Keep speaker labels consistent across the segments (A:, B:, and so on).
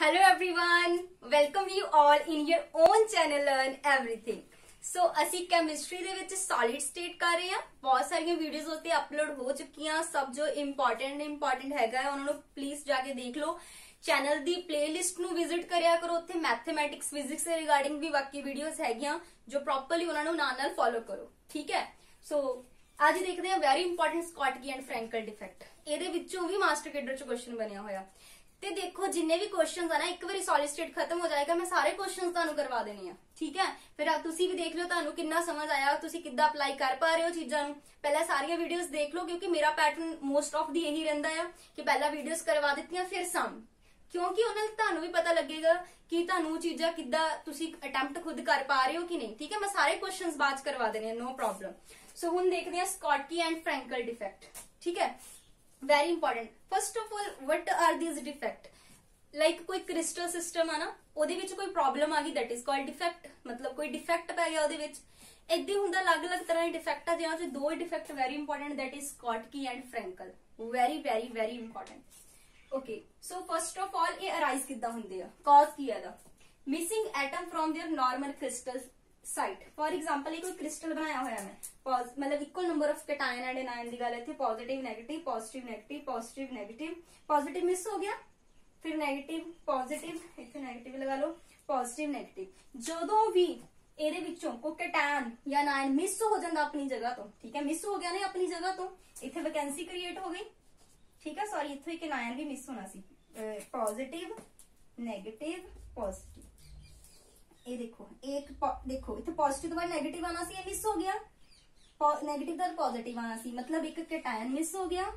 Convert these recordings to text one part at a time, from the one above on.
A: Hello everyone, welcome you all in your own channel Learn Everything. So ਅਸੀਂ chemistry ਦੇ ਵਿੱਚ solid state ਕਰ ਰਹੇ ਹਾਂ। ਬਹੁਤ ਸਾਰੀਆਂ ਵੀਡੀਓਜ਼ ਉੱਤੇ ਅਪਲੋਡ ਹੋ ਚੁੱਕੀਆਂ। ਸਭ ਜੋ ਇੰਪੋਰਟੈਂਟ ਹੈਗਾ ਹੈ ਉਹਨਾਂ ਨੂੰ ਪਲੀਜ਼ ਜਾ ਕੇ ਦੇਖ ਲਓ। ਚੈਨਲ ਦੀ ਪਲੇਲਿਸਟ ਨੂੰ ਵਿਜ਼ਿਟ ਕਰਿਆ ਕਰੋ। ਉੱਥੇ ਮੈਥਮੈਟਿਕਸ ਫਿਜ਼ਿਕਸ ਦੇ ਰਿਗਾਰਡਿੰਗ ਵੀ ਬਾਕੀ ਵੀਡੀਓਜ਼ ਹੈਗੀਆਂ ਜੋ ਪ੍ਰੋਪਰਲੀ ਉਹਨਾਂ ਨੂੰ ਨਾਲ ਫੋਲੋ ਕਰੋ। ਠੀਕ ਹੈ। ਸੋ ਅੱਜ ਦੇਖਦੇ ਹਾਂ very important Schottky and Frenkel defect. ਇਹਦੇ ਵਿੱਚੋਂ ਵੀ ਮਾਸਟਰ ਕੈਡਰ ਚ ਕੁਐਸਚਨ ਬਣਿਆ ਹੋਇਆ। ਤੇ ਦੇਖੋ ਜਿੰਨੇ ਵੀ ਕੁਐਸਚਨਸ ਆ ਨਾ ਇੱਕ ਵਾਰੀ ਸੋਲਿਡ ਸਟੇਟ ਖਤਮ ਹੋ ਜਾਏਗਾ ਮੈਂ ਸਾਰੇ ਕੁਐਸਚਨਸ ਤੁਹਾਨੂੰ ਕਰਵਾ ਦੇਣੇ ਆ। ਠੀਕ ਹੈ। ਫਿਰ ਤੁਸੀਂ ਵੀ ਦੇਖ ਲਿਓ ਤੁਹਾਨੂੰ ਕਿੰਨਾ ਸਮਝ ਆਇਆ, ਤੁਸੀਂ ਕਿੱਦਾਂ ਅਪਲਾਈ ਕਰ ਪਾ ਰਹੇ ਹੋ ਚੀਜ਼ਾਂ ਨੂੰ। ਪਹਿਲਾਂ ਸਾਰੀਆਂ ਵੀਡੀਓਜ਼ ਦੇਖ ਲਓ ਕਿਉਂਕਿ ਮੇਰਾ ਪੈਟਰਨ ਮੋਸਟ ਆਫ ਦੀ ਇਹੀ ਰਹਿੰਦਾ ਆ ਕਿ ਪਹਿਲਾਂ ਵੀਡੀਓਜ਼ ਕਰਵਾ ਦਿੱਤੀਆਂ ਫਿਰ ਸਮ, ਕਿਉਂਕਿ ਉਹਨਾਂ ਨਾਲ ਤੁਹਾਨੂੰ ਵੀ ਪਤਾ ਲੱਗੇਗਾ ਕਿ ਤੁਹਾਨੂੰ ਚੀਜ਼ਾਂ ਕਿੱਦਾਂ ਤੁਸੀਂ ਅਟੈਂਪਟ ਖੁਦ ਕਰ ਪਾ ਰਹੇ ਹੋ ਕਿ ਨਹੀਂ। ਠੀਕ ਹੈ। ਮੈਂ ਸਾਰੇ ਕੁਐਸਚਨਸ ਬਾਅਦ ਕਰਵਾ ਦੇਣੇ ਆ, ਨੋ ਪ੍ਰੋਬਲਮ। ਸੋ ਹੁਣ ਦੇਖਦੇ ਹਾਂ ਸਕॉटकी एंड फ्रैंकल डिफेक्ट। ठीक है। Very important. First of all what are these defect? Like कोई क्रिस्टल सिस्टम है ना ਉਹਦੇ ਵਿੱਚ ਕੋਈ ਪ੍ਰੋਬਲਮ ਆ ਗਈ दैट इज कॉल्ड डिफेक्ट। मतलब कोई डिफेक्ट ਪੈ ਗਿਆ ਉਹਦੇ ਵਿੱਚ। ਇਦਾਂ ਹੁੰਦਾ ਅਲੱਗ-ਅਲੱਗ ਤਰ੍ਹਾਂ ਦੇ ਡਿਫੈਕਟ ਆ ਜਿਹਾਂ ਚ ਦੋ defect very important that is Schottky and Frenkel. Very important. Okay so first of all ਇਹ ਅਰਾਈਜ਼ ਕਿੱਦਾਂ ਹੁੰਦੇ ਆ, ਕਾਜ਼ ਕੀ ਹੈ ਇਹਦਾ? Missing atom from their normal crystal site. For example ये कोई क्रिस्टल बनाया हुआ है मतलब equal number of cation and anion की गल है। Positive negative positive negative positive negative positive miss हो गया, फिर नेगेटिव पॉजिटिव इत्थे नेगेटिव लगा लो पॉजिटिव नेगेटिव। जदों भी ਇਹਦੇ ਵਿੱਚੋਂ ਕੋਈ कैटायन या एनायन मिस हो जाता अपनी जगह तो, ठीक है, मिस हो गया ना अपनी जगह तो, इत्थे वैकेंसी क्रिएट हो गई। ठीक है। सॉरी इत्थे एक एनायन भी मिस होना सी। पॉजिटिव नेगेटिव पॉजिटिव ये देखो एक देखो इतने पॉजिटिव तो बाद नेगेटिव आना सी, मिस हो गया। नेगेटिव का पॉजिटिव आना सी, मतलब एक कैटायन मिस हो गया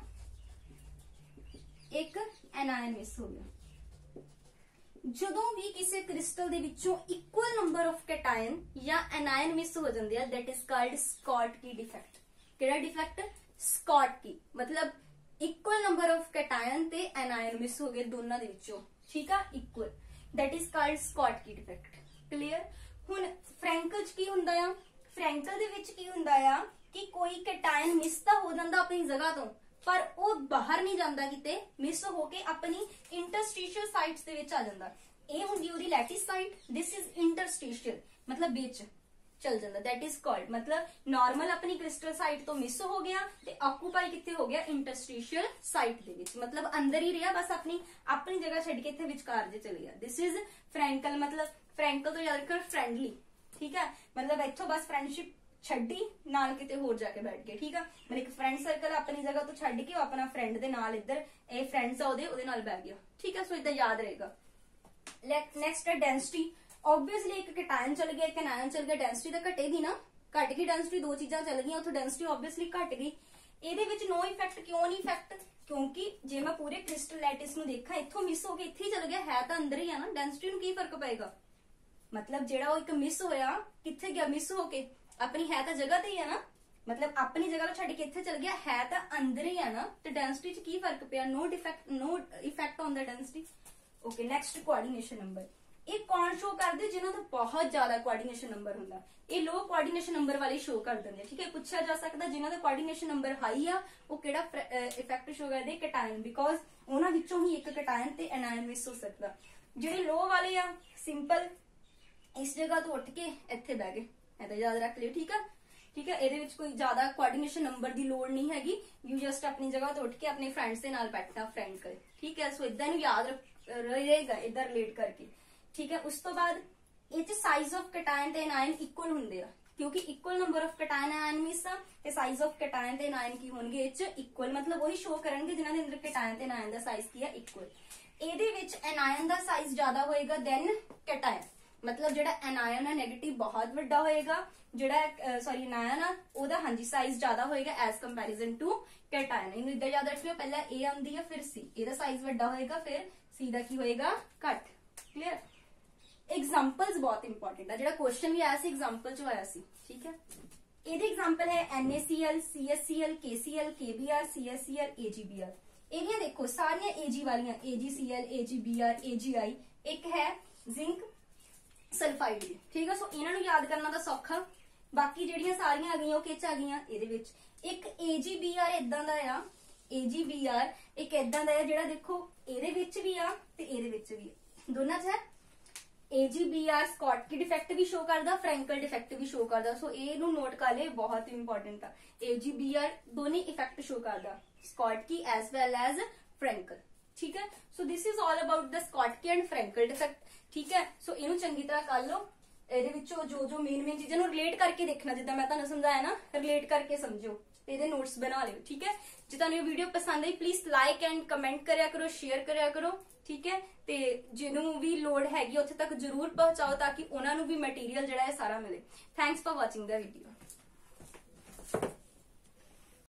A: एक एनायन मिस हो गया। ਜਦੋਂ ਵੀ ਕਿਸੇ ਕ੍ਰਿਸਟਲ ਦੇ ਵਿੱਚੋਂ ਇਕੁਅਲ ਨੰਬਰ ਆਫ ਕੈਟਾਇਨ ਜਾਂ ਐਨਾਇਨ ਮਿਸ ਹੋ ਜਾਂਦੇ ਆ that is called Schottky defect. ਕਿਹੜਾ ਡਿਫੈਕਟ? स्कॉटकी। मतलब ਇਕੁਅਲ ਨੰਬਰ ਆਫ ਕੈਟਾਇਨ ਤੇ ਐਨਾਇਨ ਮਿਸ ਹੋ ਗਏ ਦੋਨਾਂ ਦੇ ਵਿੱਚੋਂ। ਠੀਕ ਆ, equal that is called Schottky defect. Clear. ਹੁਣ ਫ੍ਰੈਂਕਲ ਚ ਕੀ ਹੁੰਦਾ ਆ? ਫ੍ਰੈਂਕਲ ਦੇ ਵਿੱਚ ਕੀ ਹੁੰਦਾ ਆ ਕਿ ਕੋਈ ਕੈਟਾਇਨ ਮਿਸ ਤਾਂ ਹੋ ਜਾਂਦਾ ਆਪਣੀ ਜਗ੍ਹਾ ਤੋਂ ਪਰ ਉਹ ਬਾਹਰ ਨਹੀਂ ਜਾਂਦਾ, ਕਿਤੇ ਮਿਸ ਹੋ ਕੇ ਆਪਣੀ ਇੰਟਰਸਟੀਸ਼ੀਅਲ ਸਾਈਟਸ ਦੇ ਵਿੱਚ ਆ ਜਾਂਦਾ। ਇਹ ਹੁੰਦੀ ਉਹਦੀ lattice site, this is interstitial मतलब ਵਿੱਚ ਚਲ ਜਾਂਦਾ। दैट इज कॉल्ड मतलब नॉर्मल अपनी क्रिस्टल साइट तो मिस हो गया ਤੇ ਆਕੂਪਾਈ ਕਿੱਥੇ ਹੋ ਗਿਆ? ਇੰਟਰਸਟੀਸ਼ੀਅਲ ਸਾਈਟ ਦੇ ਵਿੱਚ, मतलब अंदर ही ਰਿਹਾ ਬਸ ਆਪਣੀ ਜਗ੍ਹਾ ਛੱਡ ਕੇ ਇੱਥੇ ਵਿਚਕਾਰ ਜੇ ਚਲੇ ਗਿਆ। This is Frenkel. मतलब फ्रैंकल तो याद रखो फ्रेंडली। ठीक है। मतलब ਇੱਥੋਂ ਬਸ फ्रेंडशिप ਛੱਡੀ ਨਾਲ ਕਿਤੇ ਹੋਰ ਜਾ ਕੇ ਬੈਠ ਗਏ। ਠੀਕ ਆ। ਮਤਲਬ ਇੱਕ ਫਰੈਂਡ ਸਰਕਲ ਆਪਣੀ ਜਗ੍ਹਾ ਤੋਂ ਛੱਡ ਕੇ ਉਹ ਆਪਣਾ ਫਰੈਂਡ ਦੇ ਨਾਲ ਇੱਧਰ ਇਹ ਫਰੈਂਡਸ ਆ ਉਹਦੇ ਨਾਲ ਬੈਠ ਗਿਆ। ਠੀਕ ਆ। ਸੋ ਇਦਾਂ ਯਾਦ ਰਹੇਗਾ। ਨੈਕਸਟ ਹੈ ਡੈਂਸਿਟੀ। ऑब्वियसली एक कैटायन चल गया एक एनायन चल गया, डेंसिटी तो घटेगी ना, घट गई डेंसिटी, दो चीजां चल गई उतो डेंसिटी ऑब्वियसली घट गई। ਇਹਦੇ ਵਿੱਚ नो इफेक्ट क्यों नहीं इफेक्ट? क्योंकि जे मैं पूरे क्रिस्टल लैटिस ਨੂੰ ਦੇਖਾਂ ਇੱਥੋਂ ਮਿਸ ਹੋ ਕੇ ਇੱਥੇ ਹੀ ਚਲ ਗਿਆ, ਹੈ ਤਾਂ ਅੰਦਰ ਹੀ ਆ ਨਾ, डेंसिटी ਨੂੰ ਕੀ ਫਰਕ ਪਏਗਾ? मतलब ਜਿਹੜਾ ਉਹ ਇੱਕ ਮਿਸ ਹੋਇਆ ਕਿੱਥੇ ਗਿਆ? ਮਿਸ ਹੋ ਕੇ ਆਪਣੀ ਹੈ ਤਾਂ ਜਗ੍ਹਾ ਤੇ ਹੀ ਆ ਨਾ, मतलब ਆਪਣੀ ਜਗ੍ਹਾ ਤੋਂ ਛੱਡ ਕੇ ਇੱਥੇ ਚਲ ਗਿਆ, ਹੈ ਤਾਂ ਅੰਦਰ ਹੀ ਆ ਨਾ, ਤੇ डेंसिटी ਚ ਕੀ ਫਰਕ ਪਿਆ? No effect on the density. Okay next coordination number. ਇਹ ਕੌਣ ਸ਼ੋ ਕਰਦੇ? ਜਿਨ੍ਹਾਂ ਦਾ ਬਹੁਤ ਜ਼ਿਆਦਾ ਕੋਆਰਡੀਨੇਸ਼ਨ ਨੰਬਰ ਹੁੰਦਾ। ਇਹ ਲੋ ਕੋਆਰਡੀਨੇਸ਼ਨ ਨੰਬਰ ਵਾਲੇ ਸ਼ੋ ਕਰ ਦਿੰਦੇ। ਠੀਕ ਹੈ। ਪੁੱਛਿਆ ਜਾ ਸਕਦਾ ਜਿਨ੍ਹਾਂ ਦਾ ਕੋਆਰਡੀਨੇਸ਼ਨ ਨੰਬਰ ਹਾਈ ਆ ਉਹ ਕਿਹੜਾ ਇਫੈਕਟ ਸ਼ੋ ਕਰਦੇ? ਕੈਟਾਇਨ, ਬਿਕੋਜ਼ ਉਹਨਾਂ ਵਿੱਚੋਂ ਹੀ ਇੱਕ ਕੈਟਾਇਨ ਤੇ ਐਨਾਇਨ ਮਿਸ ਹੋ ਸਕਦਾ। ਜਿਹੜੇ ਲੋ ਵਾਲੇ ਆ ਸਿੰਪਲ ਇਸ ਜਗ੍ਹਾ ਤੋਂ ਉੱਠ ਕੇ ਇੱਥੇ ਬਹਿ ਗਏ, ਇਹ ਤਾਂ ਯਾਦ ਰੱਖ ਲਿਓ। ਠੀਕ ਆ। ਠੀਕ ਹੈ। ਇਹਦੇ ਵਿੱਚ ਕੋਈ ਜ਼ਿਆਦਾ ਕੋਆਰਡੀਨੇਸ਼ਨ ਨੰਬਰ ਦੀ ਲੋੜ ਨਹੀਂ ਹੈਗੀ। ਯੂ ਜਸਟ ਆਪਣੀ ਜਗ੍ਹਾ ਤੋਂ ਉੱਠ ਕੇ ਆਪਣੇ ਫਰੈਂਡਸ ਦੇ ਨਾਲ ਬੈਠਣਾ, ਫਰੈਂਡ ਕਰੇ। ਠੀਕ ਹੈ। ਸੋ ਇਦਾਂ ਨੂੰ ਯਾਦ ਰਹੇਗਾ ਇਦਾਂ ਰਿਲੇਟ ਕਰਕੇ। ठीक है। उस तो बाद ਇਹ ਸਾਈਜ਼ ਆਫ ਕੈਟਾਇਨ ਤੇ ਐਨਾਇਨ ਇਕੁਅਲ ਹੁੰਦੇ ਆ ਕਿਉਂਕਿ equal number of cation anion miss ਆ ਤੇ ਸਾਈਜ਼ ਆਫ ਕੈਟਾਇਨ ਤੇ ਐਨਾਇਨ ਕੀ ਹੋਣਗੇ? ਇਹ ਚ ਇਕੁਅਲ, मतलब ਉਹੀ ਸ਼ੋ ਕਰਨਗੇ ਜਿਨ੍ਹਾਂ ਦੇ ਅੰਦਰ ਕੈਟਾਇਨ ਤੇ ਐਨਾਇਨ ਦਾ ਸਾਈਜ਼ ਕੀ ਆ? ਇਕੁਅਲ। ਇਹਦੇ ਵਿੱਚ ਐਨਾਇਨ ਦਾ ਸਾਈਜ਼ ਜ਼ਿਆਦਾ ਹੋਏਗਾ ਦੈਨ ਕੈਟਾਇਨ। मतलब ਜਿਹੜਾ ਐਨਾਇਨ ਆ ਨੈਗੇਟਿਵ ਬਹੁਤ ਵੱਡਾ ਹੋਏਗਾ, ਜਿਹੜਾ ਸੌਰੀ ਐਨਾਇਨ ਆ ਉਹਦਾ ਹਾਂਜੀ ਸਾਈਜ਼ ਜ਼ਿਆਦਾ ਹੋਏਗਾ ਐਜ਼ ਕੰਪੈਰੀਜ਼ਨ ਟੂ ਕੈਟਾਇਨ। ਇਹਨੂੰ ਇਦਾਂ ਯਾਦ ਰੱਖਿਓ, ਪਹਿਲਾਂ A ਆਉਂਦੀ ਆ ਫਿਰ C, ਇਹਦਾ ਸਾਈਜ਼ ਵੱਡਾ ਹੋਏਗਾ ਫਿਰ C ਦਾ ਕੀ ਹੋਏਗਾ? ਘੱਟ। ਕਲੀਅਰ। एग्जाम्पल्स बहुत इंपॉर्टेंट है, ਜਿਹੜਾ क्वेश्चन भी आया सी एग्जाम्पल चो आया सी। ठीक है। ਇਹਦੇ एग्जाम्पल है NaCl CaCl KCl KBr CaCl AgBr। ਇਹਦੀਆਂ ਦੇਖੋ ਸਾਰੀਆਂ Ag ਵਾਲੀਆਂ AgCl AgBr AgI, ਇੱਕ ਹੈ ਜ਼ਿੰਕ ਸਲਫਾਈਡ। ਠੀਕ ਹੈ। ਸੋ ਇਹਨਾਂ ਨੂੰ ਯਾਦ ਕਰਨਾ ਤਾਂ ਸੌਖਾ, ਬਾਕੀ ਜਿਹੜੀਆਂ ਸਾਰੀਆਂ ਆ ਗਈਆਂ ਉਹ ਕਿਚ ਆ ਗਈਆਂ ਇਹਦੇ ਵਿੱਚ। ਇੱਕ AgBr ਇਦਾਂ ਦਾ ਆ, AgBr ਇੱਕ ਇਦਾਂ ਦਾ ਆ ਜਿਹੜਾ ਦੇਖੋ ਇਹਦੇ ਵਿੱਚ ਵੀ ਆ ਤੇ ਇਹਦੇ ਵਿੱਚ ਵੀ ਆ। दोनों च है। AGBR स्कॉटकी डिफेक्ट भी शो करता, फ्रैंकल डिफेक्ट भी शो करता। सो ये नोट कर ले, बहुत इंपॉर्टेंट है। AGBR दोनों इफेक्ट शो करता, Schottky as well as Frenkel. ठीक है, so this is all about the Schottky and Frenkel defect. ठीक है, सो इनू चंगी तरह कर लो। ਇਹਦੇ ਵਿੱਚੋਂ ਜੋ ਜੋ ਮੇਨ ਚੀਜ਼ਾਂ ਨੂੰ ਰਿਲੇਟ ਕਰਕੇ ਦੇਖਣਾ, ਜਿੱਦਾਂ ਮੈਂ ਤੁਹਾਨੂੰ ਸਮਝਾਇਆ ਨਾ, ਰਿਲੇਟ ਕਰਕੇ ਸਮਝੋ ਤੇ ਇਹਦੇ ਨੋਟਸ ਬਣਾ ਲਿਓ। ਠੀਕ ਹੈ, ਜੇ ਤੁਹਾਨੂੰ ਇਹ ਵੀਡੀਓ ਪਸੰਦ ਆਈ ਪਲੀਜ਼ ਲਾਈਕ ਐਂਡ ਕਮੈਂਟ ਕਰਿਆ ਕਰੋ, ਸ਼ੇਅਰ ਕਰਿਆ ਕਰੋ। ਠੀਕ ਹੈ, ਤੇ ਜਿਹਨੂੰ ਵੀ ਲੋੜ ਹੈਗੀ ਉੱਥੇ ਤੱਕ ਜਰੂਰ ਪਹੁੰਚਾਓ ਤਾਂ ਕਿ ਉਹਨਾਂ ਨੂੰ ਵੀ ਮਟੀਰੀਅਲ ਜਿਹੜਾ ਹੈ ਸਾਰਾ ਮਿਲੇ। Thanks for watching the video.